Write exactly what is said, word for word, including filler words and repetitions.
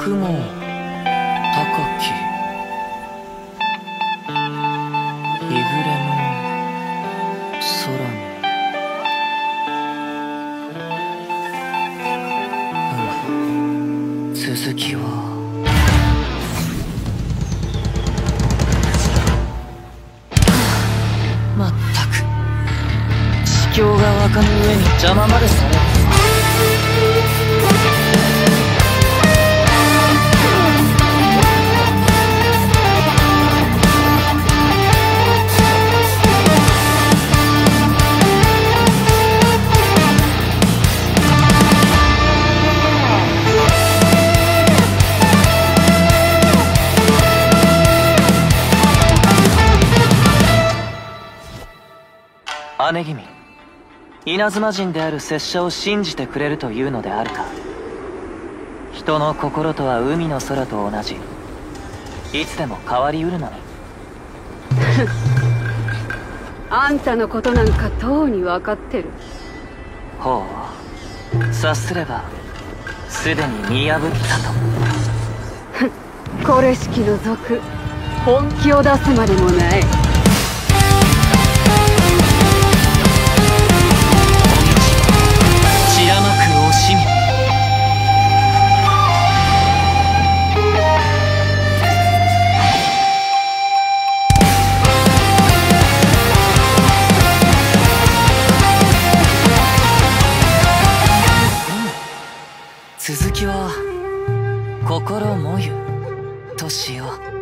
雲高き日暮れの空に、うん、続きはまったく地境が湧かぬ上に邪魔までされる。姉君、稲妻人である拙者を信じてくれるというのであるか。人の心とは海の空と同じ、いつでも変わりうるのに。 あんたのことなんかとうに分かってる。 ほう、察すればすでに見破ったと。 これしきの賊、本気を出すまでもない。 散らまく惜しみ。続きは心もゆとしよう。